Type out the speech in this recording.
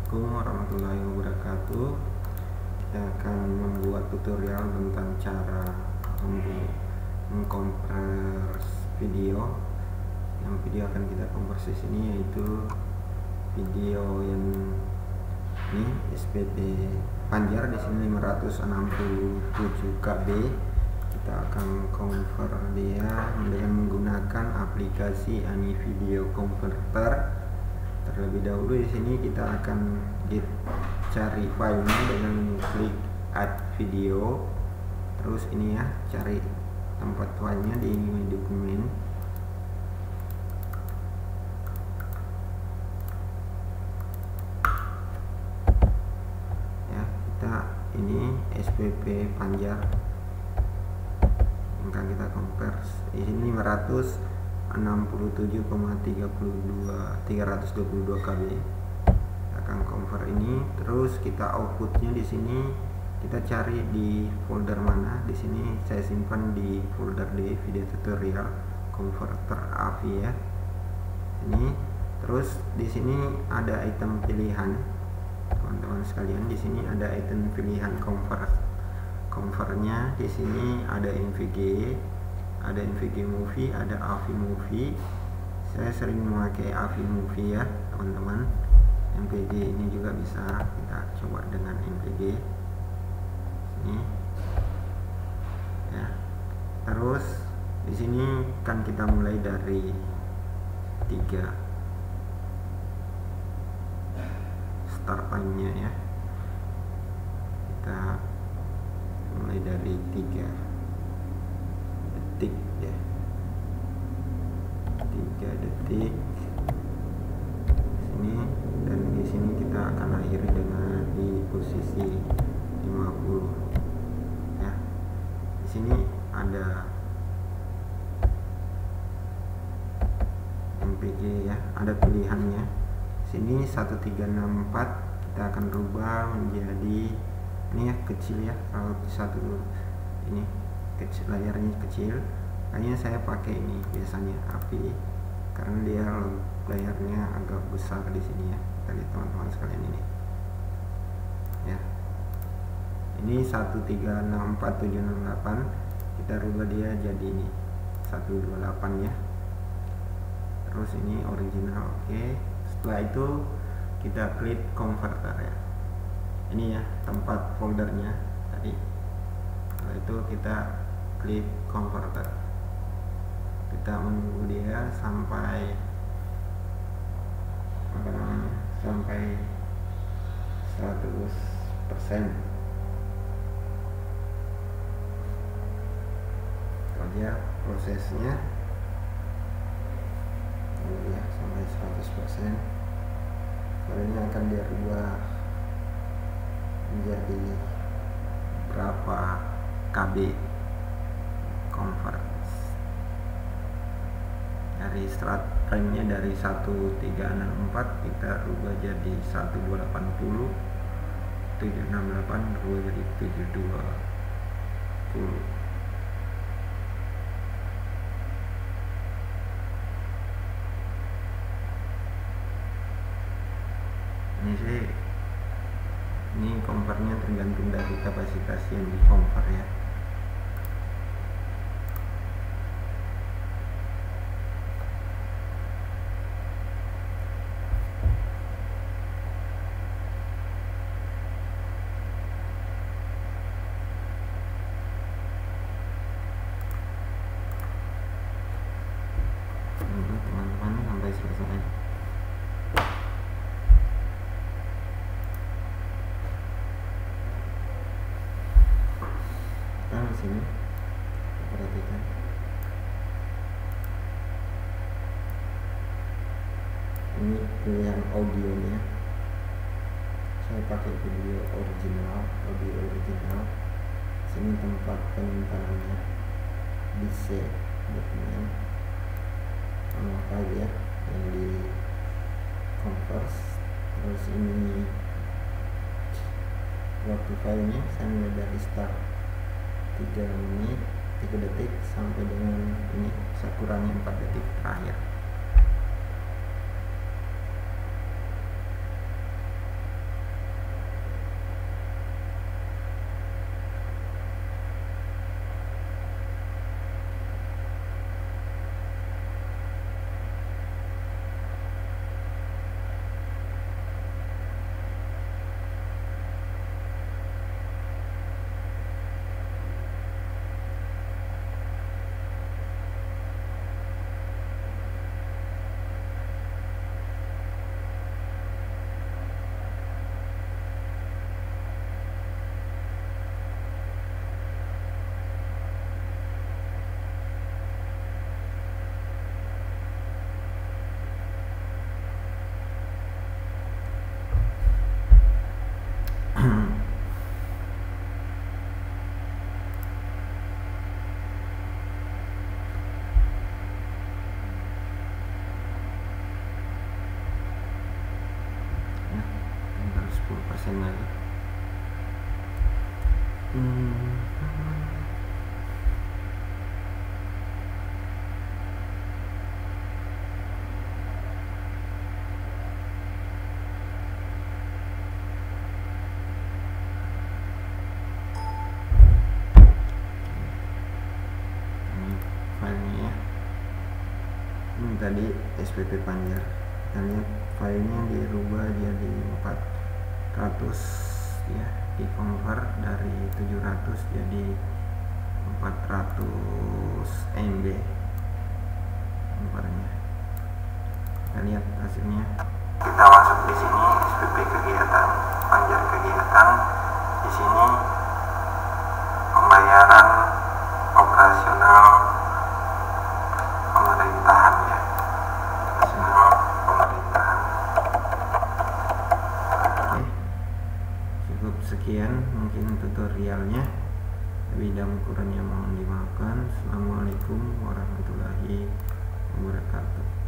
Assalamualaikum warahmatullahi wabarakatuh. Kita akan membuat tutorial tentang cara mengkompres video. Yang video akan kita kompres di sini yaitu video yang ini SPP Panjar, di sini 567 KB. Kita akan convert dia dengan menggunakan aplikasi Ani Video Converter. Terlebih dahulu di sini kita akan cari filenya dengan klik add video, terus ini ya, cari tempat filenya di ini dokumen. Ya, kita ini SPP Panjar yang akan kita convert. Di sini 322 KB. Akan convert ini, terus kita outputnya di sini kita cari di folder mana. Di sini saya simpan di folder di video tutorial converter AVI ya. Ini terus di sini ada item pilihan teman-teman sekalian. Di sini ada item pilihan convertnya. Di sini ada NVG, ada NVG Movie, ada AVI Movie. Saya sering memakai AVI Movie ya teman-teman. NVG ini juga bisa kita coba dengan NVG ini ya. Terus di sini kan kita mulai dari 3 start time-nya ya. Kita mulai dari 3 detik ya, 3 detik sini, dan di sini kita akan akhiri dengan di posisi 50 ya. Di sini ada MPG ya, ada pilihannya. Sini 1364 kita akan rubah menjadi ini ya, kecil ya. Kalau satu ini kecil, layarnya kecil, hanya saya pakai ini biasanya AVI karena dia layarnya agak besar di sini ya. Kita lihat teman-teman sekalian ini ya. Ini 1364.768 kita rubah dia jadi ini 128 ya. Terus ini original, oke. Setelah itu kita klik converter ya. Ini ya tempat foldernya tadi. Setelah itu kita klik converter. Kita menunggu dia sampai sampai 100%. Kalau dia prosesnya ya sampai 100%, filenya akan dirubah menjadi berapa KB convert dari start frame-nya dari 1364 kita rubah jadi 1280, 768 rubah jadi 720. Ini sih, ini convertnya tergantung dari kapasitas yang di convert ya. Teman-teman sampai selesai. Nah, di sini perhatikan ini pilihan audionya. Saya pakai video original, audio original. Sini tempat penyimpanannya di C dokumen sama file ya yang di convert. Terus ini waktu filenya saya mulai dari start 3 menit 3 detik sampai dengan ini saya kurangi 4 detik terakhir. 10% lagi. Filenya ya, ini tadi SPP Panjar, kita lihat filenya dirubah jadi 400 ya, di convert dari 700 jadi 400 MB nomornya. Kita lihat hasilnya. Kita masuk di sini SPP kegiatan, Panjar kegiatan. Di sini pembayaran operasional pemerintahan ya, operasional pemerintahan. Oke, cukup sekian mungkin tutorialnya. Lebih dan kurangnya mohon dimaafkan. Assalamualaikum warahmatullahi wabarakatuh.